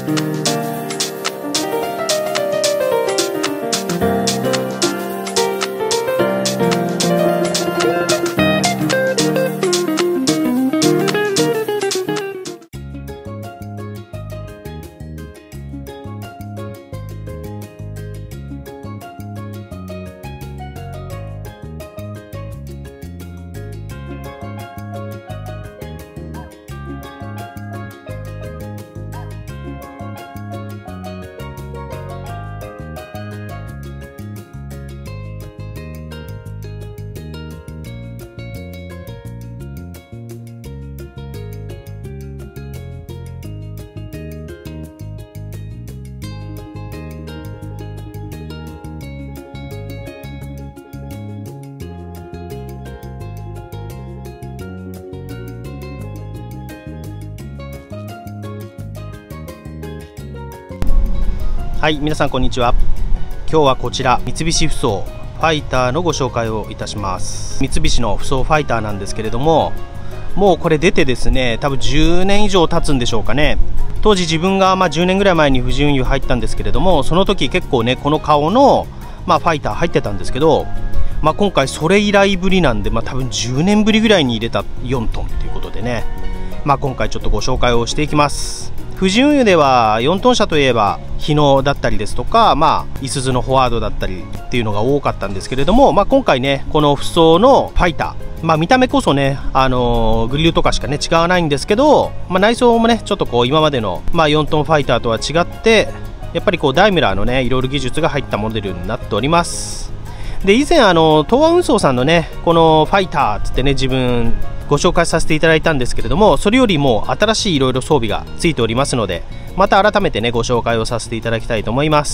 はい、皆さんこんにちは。今日はこちら三菱ふそうファイターのご紹介をいたします。三菱のふそうファイターなんですけれども、もうこれ出てですね、多分10年以上経つんでしょうかね。当時自分が10年ぐらい前に富士運輸入ったんですけれども、その時結構ねこの顔のファイター入ってたんですけど、今回それ以来ぶりなんで、多分10年ぶりぐらいに入れた4トンということでね、今回ちょっとご紹介をしていきます。富士運輸では4トン車といえば日野だったりですとか、いすゞのフォワードだったりっていうのが多かったんですけれども、今回ねこのふそうのファイター、見た目こそねグリルとかしかね違わないんですけど、内装もねちょっと今までの4トンファイターとは違って、やっぱりダイムラーのねいろいろ技術が入ったモデルになっております。で以前東和運送さんのねこのファイターつってね自分ご紹介させていただいたんですけれども、それよりも新しいいろいろ装備がついておりますので、また改めてねご紹介をさせていただきたいと思います。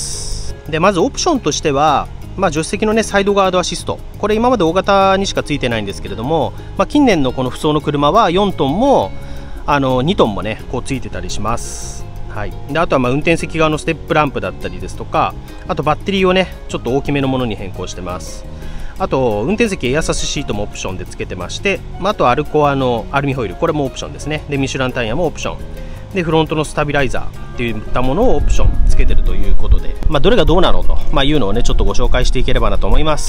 でまずオプションとしては、助手席のねサイドガードアシスト、これ今まで大型にしかついてないんですけれども、近年のこのふそうの車は4トンも2トンもねついてたりします。はい、であとは運転席側のステップランプだったりですとか、あとバッテリーをねちょっと大きめのものに変更してます。あと運転席エアサスシートもオプションで付けてまして、あとアルコアのアルミホイル、これもオプションですね。でミシュランタイヤもオプションで、フロントのスタビライザーっていったものをオプション付けてるということで、どれがどうなのと、いうのをねちょっとご紹介していければなと思います。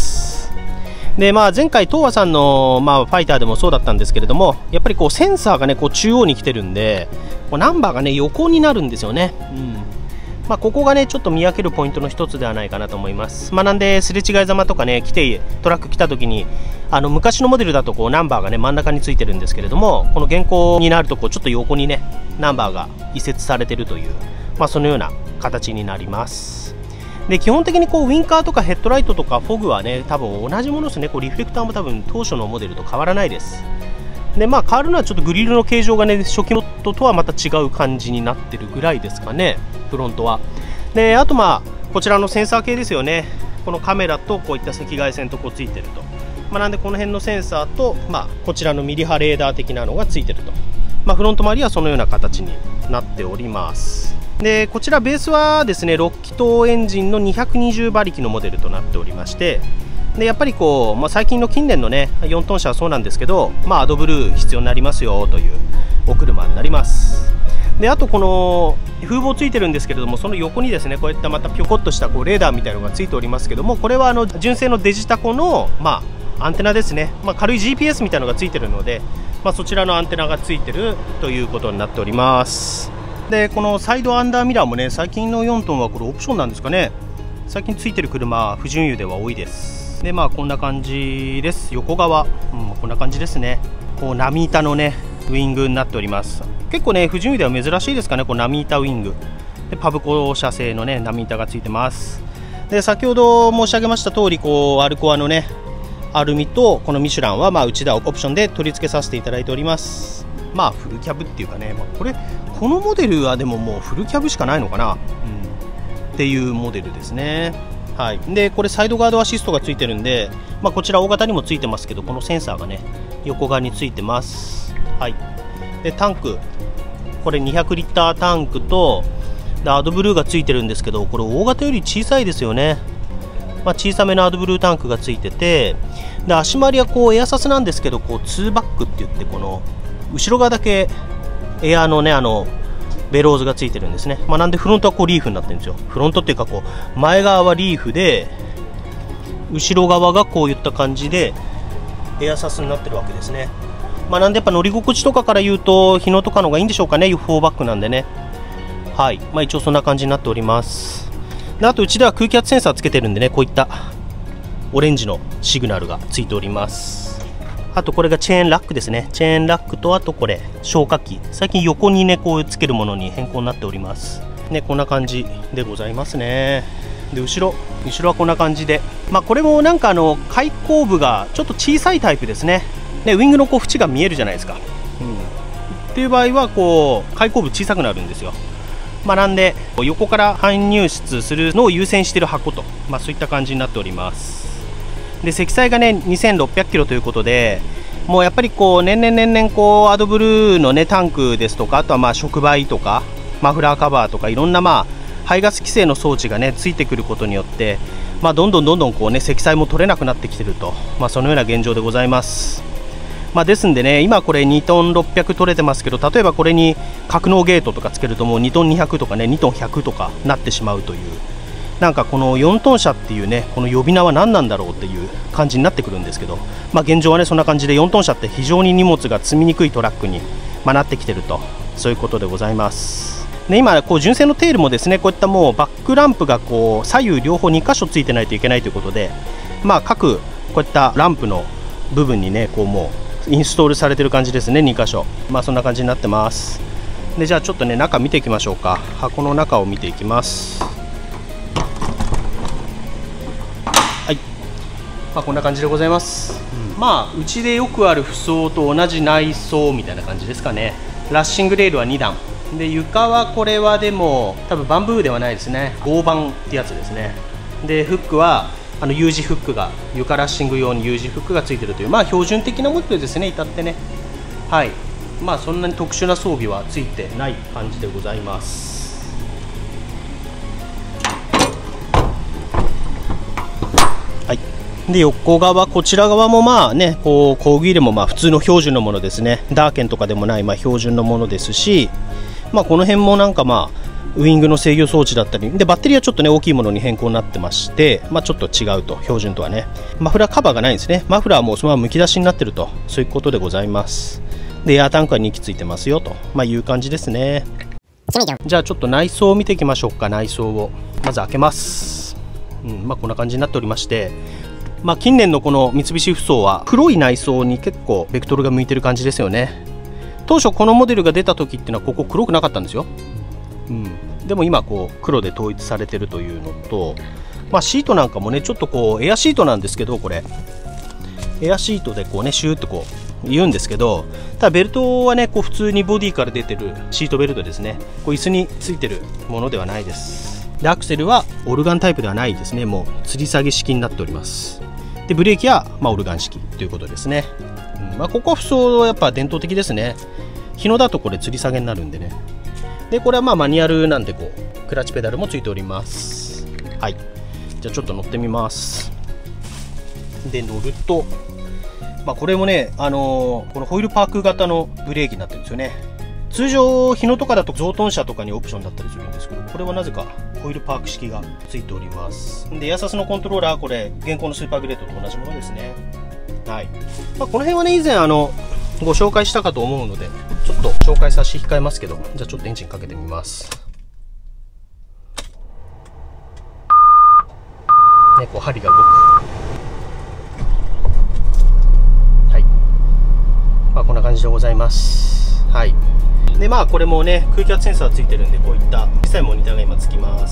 で前回東和さんの、ファイターでもそうだったんですけれども、やっぱりセンサーがね中央に来てるんで、ナンバーがね横になるんですよね。ここがねちょっと見分けるポイントの一つではないかなと思います。なんですれ違いざまとかねトラック来た時に昔のモデルだとナンバーがね真ん中についてるんですけれども、この現行になるとちょっと横にねナンバーが移設されてるという、そのような形になります。で基本的にウインカーとかヘッドライトとかフォグはね多分同じものですね。リフレクターも多分当初のモデルと変わらないです。で変わるのはちょっとグリルの形状がね初期のとはまた違う感じになってるぐらいですかね、フロントは。であとこちらのセンサー系ですよね。このカメラとこういった赤外線とついてると、なんでこの辺のセンサーと、こちらのミリ波レーダー的なのがついてると、フロント周りはそのような形になっております。でこちらベースはですね6気筒エンジンの220馬力のモデルとなっておりまして、でやっぱり最近の近年のね4トン車はそうなんですけど、アドブルー必要になりますよというお車になります。であとこの風防ついてるんですけれども、その横にですねこういったまたピョコッとしたレーダーみたいなのがついておりますけども、これは純正のデジタコのアンテナですね。軽い GPS みたいなのがついてるので、そちらのアンテナがついてるということになっております。でこのサイドアンダーミラーもね最近の4トンはこれオプションなんですかね。最近ついてる車富士運輸では多いです。でこんな感じです。横側、こんな感じですね。波板のねウイングになっております。結構ね富士運輸では珍しいですかね、波板ウイングでパブコ社製のね波板がついてます。で先ほど申し上げました通りアルコアのねアルミとこのミシュランは内田オプションで取り付けさせていただいております。フルキャブっていうかね、このモデルはでももうフルキャブしかないのかな、っていうモデルですね。はい、でこれサイドガードアシストがついてるんで、こちら大型にもついてますけど、このセンサーがね横側についてます。はい、でタンク、これ200リッタータンクとでアドブルーがついてるんですけど、これ大型より小さいですよね。小さめのアドブルータンクがついてて、で足回りはエアサスなんですけど2バックって言って、この後ろ側だけエアのねベローズがついてるんですね。なんでフロントはこうリーフになってるんですよ。フロントっていうかこう前側はリーフで、後ろ側がこういった感じでエアサスになってるわけですね。なんでやっぱ乗り心地とかから言うと日野とかの方がいいんでしょうかね。4バックなんでね。はい、一応そんな感じになっております。であとうちでは空気圧センサーつけてるんでね、こういったオレンジのシグナルがついております。あとこれがチェーンラックですね。チェーンラックと、あとこれ消火器、最近横にねこうつけるものに変更になっておりますね。こんな感じでございますね。で後ろはこんな感じで、これもなんか開口部がちょっと小さいタイプですね。ウィングのこう縁が見えるじゃないですか。っていう場合はこう開口部小さくなるんですよ。なんで横から搬入出するのを優先している箱と、そういった感じになっております。で積載がね2600キロということで、もうやっぱりこう年々こうアドブルーのねタンクですとか、あとは触媒とかマフラーカバーとかいろんな排ガス規制の装置がねついてくることによって、どんどんこうね積載も取れなくなってきてると、そのような現状でございます。ですんでね、今これ2トン600取れてますけど、例えばこれに格納ゲートとかつけるともう2トン200とかね2トン100とかなってしまうという、なんかこの4トン車っていうねこの呼び名は何なんだろうっていう感じになってくるんですけど、現状はねそんな感じで4トン車って非常に荷物が積みにくいトラックになってきてると、そういうことでございます。で今こう純正のテールもですね、こういったもうバックランプがこう左右両方2箇所ついてないといけないということで、各こういったランプの部分にねこうもうインストールされてる感じですね、2箇所。そんな感じになってます。でじゃあちょっとね中見ていきましょうか。箱の中を見ていきます。はい、こんな感じでございます。うちでよくある舗装と同じ内装みたいな感じですかね。ラッシングレールは2段で、床はこれはでも多分バンブーではないですね、合板ってやつですね。でフックはU 字フックが、床ラッシング用に U 字フックがついてるという、標準的なモデルですね、至ってね。はい、そんなに特殊な装備はついてない感じでございます。はい、で横側、こちら側もこう工具入れも普通の標準のものですね。ダーケンとかでもない標準のものですし、この辺もなんかウイングの制御装置だったりで、バッテリーはちょっとね大きいものに変更になってまして、ちょっと違うと、標準とはね。マフラーカバーがないんですね。マフラーもそのままむき出しになってると、そういうことでございます。でエアタンクは2機ついてますよと、いう感じですね。じゃあちょっと内装を見ていきましょうか。内装をまず開けます。こんな感じになっておりまして、近年のこの三菱ふそうは黒い内装に結構ベクトルが向いてる感じですよね。当初このモデルが出た時っていうのはここ黒くなかったんですよ。でも今こう黒で統一されてるというのと、シートなんかもねちょっとこうエアシートなんですけど、これエアシートでこうねシューってこう言うんですけど、ただベルトはねこう普通にボディから出てるシートベルトですね。こう椅子についてるものではないです。でアクセルはオルガンタイプではないですね。もう吊り下げ式になっております。でブレーキはオルガン式ということですね。ここは普通やっぱ伝統的ですね。日野だとこれ吊り下げになるんでね。でこれはマニュアルなんでこうクラッチペダルもついております。はい、じゃあちょっと乗ってみます。で乗ると、これもね、このホイールパーク型のブレーキになってるんですよね。通常日野とかだと増トン車とかにオプションだったりするんですけど、これはなぜかホイールパーク式がついております。でエアサスのコントローラー、これ現行のスーパーグレートと同じものですね。はい、この辺はね以前ご紹介したかと思うのでちょっと紹介差し控えますけど、じゃあちょっとエンジンかけてみます。ね、こう針が動く。はい、こんな感じでございます。はい、でこれもね空気圧センサーついてるんで、こういった小さいモニターが今つきます。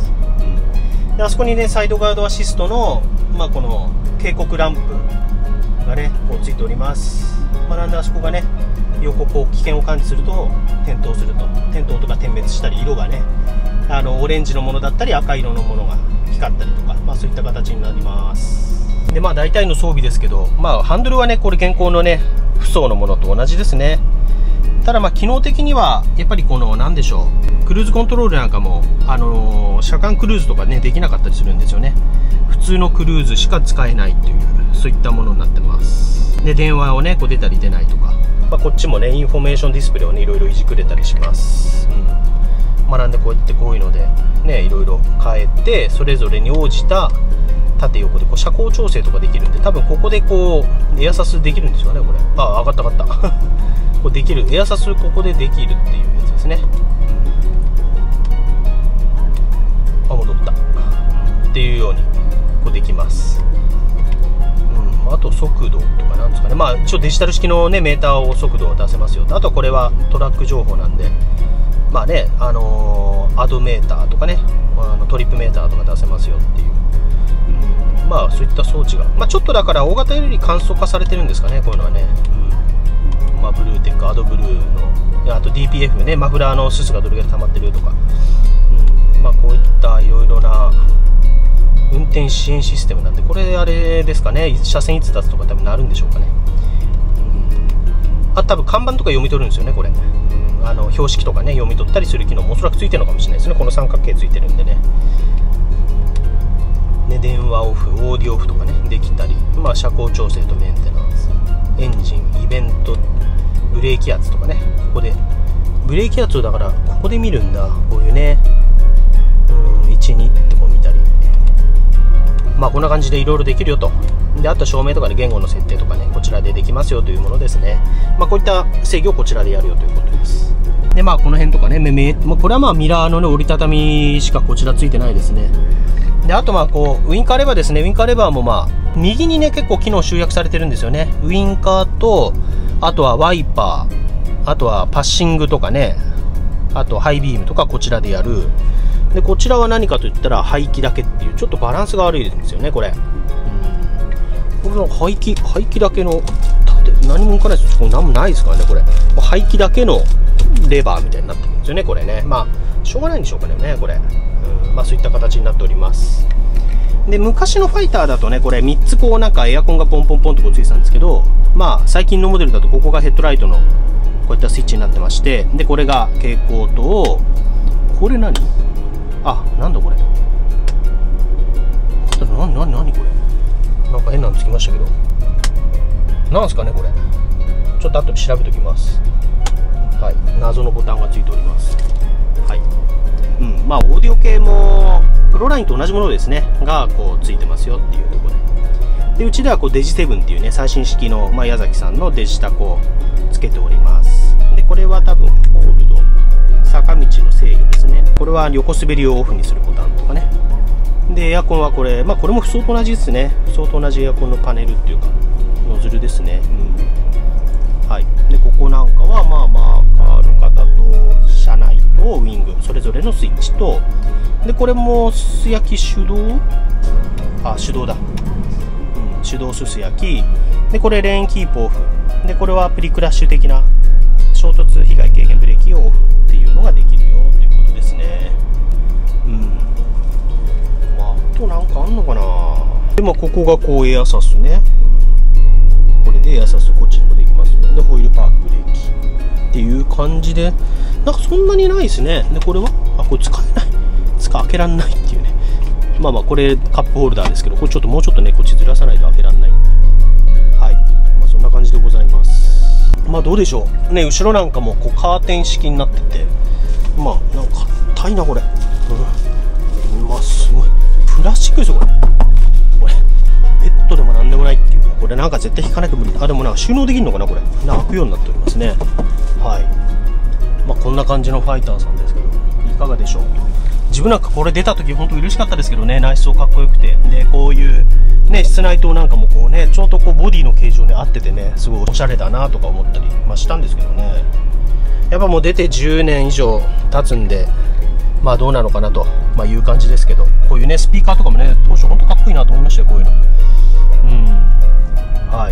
であそこにねサイドガードアシストのこの警告ランプがねこうついております。なんであそこがね横こう危険を感知すると点灯すると、点灯とか点滅したり、色がねオレンジのものだったり赤色のものが光ったりとか、そういった形になります。で大体の装備ですけど、ハンドルはねこれ現行のねふそうのものと同じですね。ただ機能的にはやっぱりこの何でしょう、クルーズコントロールなんかも車間クルーズとかねできなかったりするんですよね。普通のクルーズしか使えないっていう、そういったものになってます。で電話をねこう出たり出ないとか、こっちもねインフォメーションディスプレイをねいろいろいじくれたりします。 学んで、こうやってこういうのでね、いろいろ変えて、それぞれに応じた縦横でこう遮光調整とかできるんで、多分ここでこうエアサスできるんですよね、これ。あ、上がった上がったこうできる、エアサスここでできるっていうやつですね。あ、戻ったっていうようにこうできます。あと速度とかなんですかね、まあ一応デジタル式のねメーターを速度を出せますよと。あとこれはトラック情報なんで、まあね、アドメーターとかね、トリップメーターとか出せますよっていう、まあそういった装置が、まあ、ちょっとだから大型より簡素化されてるんですかね、こういうのはね。まあ、ブルーテック、アドブルーの、あと DPF ね、マフラーのススがどれぐらい溜まってるとか、まあこういったいろいろな運転支援システムなんで、これあれですかね、車線逸脱とか多分なるんでしょうかね。多分看板とか読み取るんですよね、これ。標識とかね読み取ったりする機能もおそらくついてるのかもしれないですね。この三角形ついてるんでね。電話オフ、オーディオオフとかねできたり、まあ、遮光調整とメンテナンス、エンジン、イベント、ブレーキ圧とかね、ここでブレーキ圧をだからここで見るんだ、こういうね、1、2ってこう見たり、まあこんな感じでいろいろできるよと。で、あと照明とかで言語の設定とかね、こちらでできますよというものですね。まあこういった制御をこちらでやるよということです。で、まあこの辺とかね、これはまあミラーのね折りたたみしかこちらついてないですね。で、あとまあこうウインカーレバーですね。ウインカーレバーもまあ右にね結構機能集約されてるんですよね。ウインカーと、あとはワイパー、あとはパッシングとかね、あとハイビームとかこちらでやる。で、こちらは何かといったら排気だけっていう、ちょっとバランスが悪いんですよね、これ。これの排気だけの何も動かないですよ。これ何もないですからね、これ。排気だけのレバーみたいになってるんですよね、これね。まあしょうがないんでしょうかね、これ。まあそういった形になっております。で、昔のファイターだとね、これ3つこうなんかエアコンがポンポンポンとこうついてたんですけど、まあ最近のモデルだとここがヘッドライトのこういったスイッチになってまして、でこれが蛍光灯、これ何？あ、なんだこれ。何これ。なんか変なのつきましたけど。なんすかねこれ。ちょっと後で調べておきます。はい、謎のボタンがついております。はい。まあオーディオ系もプロラインと同じものですねがこうついてますよっていうところで。で、うちではこうデジ7っていうね最新式の、まあ、矢崎さんのデジタコをつけております。で、これは多分ホールド、坂道の制御ですね。これは横滑りをオフにするボタンとかね。で、エアコンはこれ、まあこれも不相と同じですね。不相と同じエアコンのパネルっていうかノズルですね。はい。で、ここなんかはまあマーカーの方と車内とウィングそれぞれのスイッチと、でこれもすす焼き手動、手動だ、手動すす焼きで、これレーンキープオフで、これはプリクラッシュ的な衝突被害軽減ブレーキをオフっていうのができるよということですね。まあ、あとなんかあんのかな。で、まあここがこうエアサスね、これでエアサスこっちにもできますよ。でホイールパークブレーキっていう感じで、なんかそんなにないですね。でこれはこれ使えない、開けらんないっていうね。まあまあこれカップホルダーですけど、これちょっともうちょっとねこっちずらさないと開けらんないっていう。はい、まあそんな感じでございます。まあどうでしょうね。後ろなんかもこうカーテン式になってて、まあなんか硬いなこれ。まあすごいプラスチックですよこれ。ベッドでもなんでもないっていう。これなんか絶対引かなきゃ無理。でもなんか収納できるのかなこれ。開くようになっておりますね。はい。まあこんな感じのファイターさんですけど、いかがでしょう。自分なんかこれ出た時本当嬉しかったですけどね、内装かっこよくて、でこういうね室内灯なんかもこうねちょうどこうボディの形状に合っててね、すごいおしゃれだなとか思ったり、まあ、したんですけどね。やっぱもう出て10年以上経つんで、まあどうなのかなと、まあ、いう感じですけど、こういうねスピーカーとかもね当初本当かっこいいなと思いましたよ、こういうの。はい。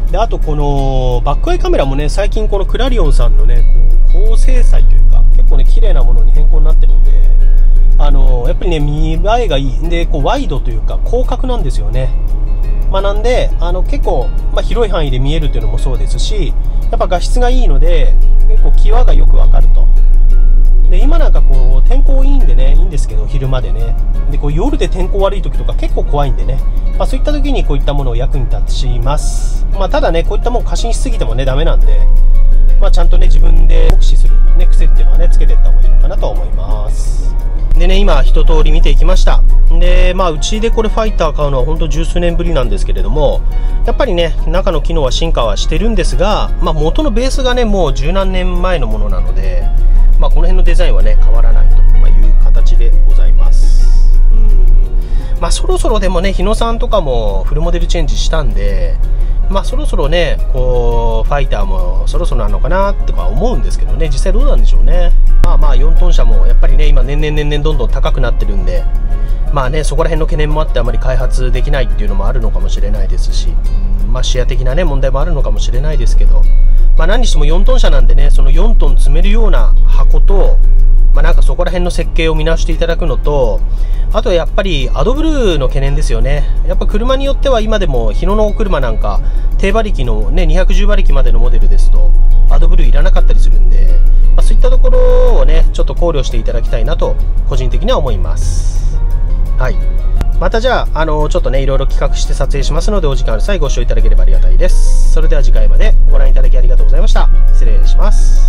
であとこのバックアイカメラもね、最近このクラリオンさんのねこう高精細というか結構ね綺麗なものに変更になってるんで、やっぱりね見栄えがいいで、こうワイドというか広角なんですよね。まあ、なんで結構、まあ、広い範囲で見えるというのもそうですし、やっぱ画質がいいので結構際がよくわかると。で今なんかこう天候いいんでねいいんですけど、昼間でね、でこう夜で天候悪い時とか結構怖いんでね、まあ、そういった時にこういったものを役に立ちます。まあ、ただねこういったもの過信しすぎてもねダメなんで、まあ、ちゃんとね自分で目視するね、癖っていうのはね、つけていった方がいいのかなと思います。でね、今一通り見ていきました。で、うちでこれファイター買うのは本当十数年ぶりなんですけれども、やっぱりね、中の機能は進化はしてるんですが、元のベースがね、もう十何年前のものなので、この辺のデザインはね、変わらないという形でございます。そろそろでもね、日野さんとかもフルモデルチェンジしたんで、そろそろね、こうファイターもそろそろなのかなとか思うんですけどね、実際どうなんでしょうね。4トン車もやっぱりね、今年々どんどん高くなってるんで、そこら辺の懸念もあってあまり開発できないっていうのもあるのかもしれないですし、視野的なね問題もあるのかもしれないですけど、何にしても4トン車なんでね、その4トン積めるような箱と、なんかそこら辺の設計を見直していただくのと、あとはやっぱりアドブルーの懸念ですよね。やっぱ車によっては今でも日野の車なんか低馬力のね210馬力までのモデルですとアドブルーいらなかったりするんで、そういったところをねちょっと考慮していただきたいなと個人的には思います。はい。またじゃあ、ちょっとねいろいろ企画して撮影しますので、お時間ある際ご視聴いただければありがたいです。それでは次回までご覧いただきありがとうございました。失礼します。